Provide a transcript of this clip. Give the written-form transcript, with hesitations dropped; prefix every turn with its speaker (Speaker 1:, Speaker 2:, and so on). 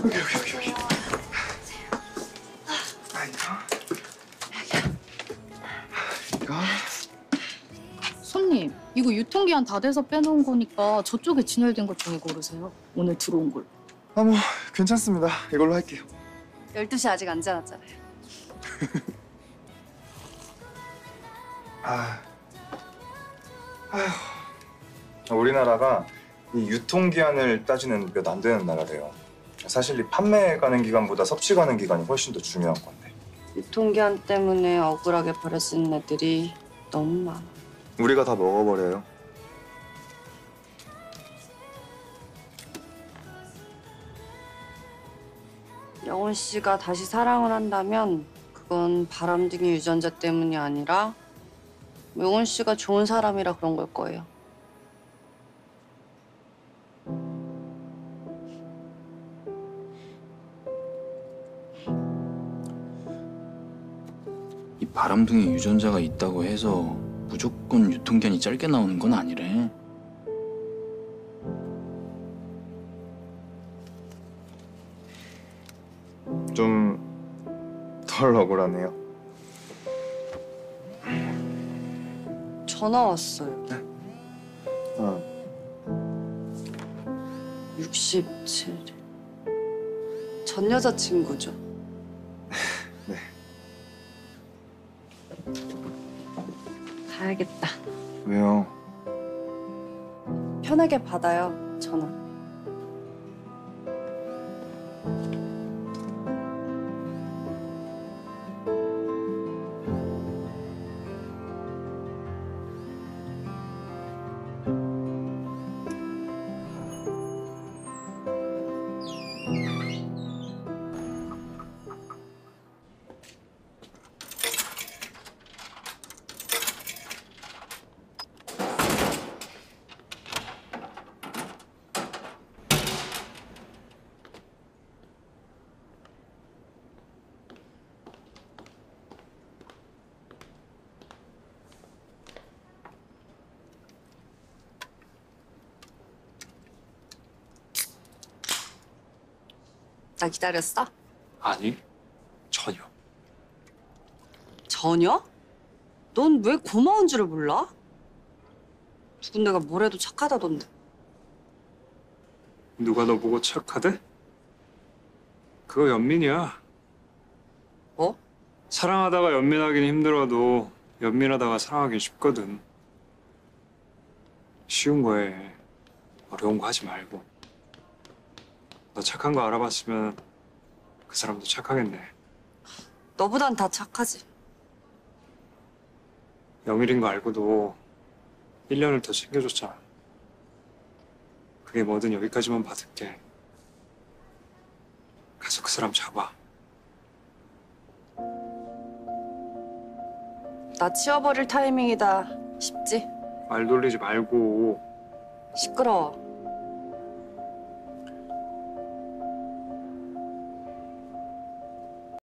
Speaker 1: 여기. 이거.
Speaker 2: 손님, 이거 유통기한 다 돼서 빼놓은 거니까 저쪽에 진열된 것 중에 고르세요. 오늘 들어온 걸.
Speaker 1: 뭐 괜찮습니다. 이걸로 할게요.
Speaker 2: 12시 아직 안 지났잖아요.
Speaker 1: 우리나라가 이 유통기한을 따지는 몇 안 되는 나라래요. 사실 이 판매 가는 기간보다 섭취 가는 기간이 훨씬 더 중요한 건데.
Speaker 3: 유통기한 때문에 억울하게 버려 쓰는 애들이 너무 많아.
Speaker 1: 우리가 다 먹어버려요.
Speaker 3: 영훈 씨가 다시 사랑을 한다면 그건 바람둥이 유전자 때문이 아니라 영훈 씨가 좋은 사람이라 그런 걸 거예요.
Speaker 4: 이 바람둥이 유전자가 있다고 해서 무조건 유통기한이 짧게 나오는 건 아니래.
Speaker 1: 좀 덜 억울하네요.
Speaker 3: 전화 왔어요. 67. 전 여자친구죠.
Speaker 1: 네.
Speaker 3: 가야겠다.
Speaker 1: 왜요?
Speaker 3: 편하게 받아요, 전화. 나 기다렸어?
Speaker 5: 아니, 전혀.
Speaker 3: 전혀? 넌 왜 고마운 줄을 몰라? 누군데가 뭘 해도 착하다던데.
Speaker 5: 누가 너 보고 착하대? 그거 연민이야.
Speaker 3: 뭐?
Speaker 5: 사랑하다가 연민하긴 힘들어도 연민하다가 사랑하긴 쉽거든. 쉬운 거에 어려운 거 하지 말고. 너 착한 거 알아봤으면 그 사람도 착하겠네.
Speaker 3: 너보단 다 착하지.
Speaker 5: 영일인 거 알고도 1년을 더 챙겨줬잖아. 그게 뭐든 여기까지만 받을게. 가서 그 사람 잡아.
Speaker 3: 나 치워버릴 타이밍이다 싶지?
Speaker 5: 말 돌리지 말고.
Speaker 3: 시끄러워.